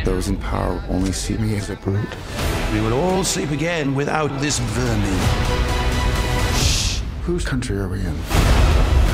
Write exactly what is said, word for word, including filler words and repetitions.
those in power only see me as a brute. We will all sleep again without this vermin. Shh. Whose country are we in?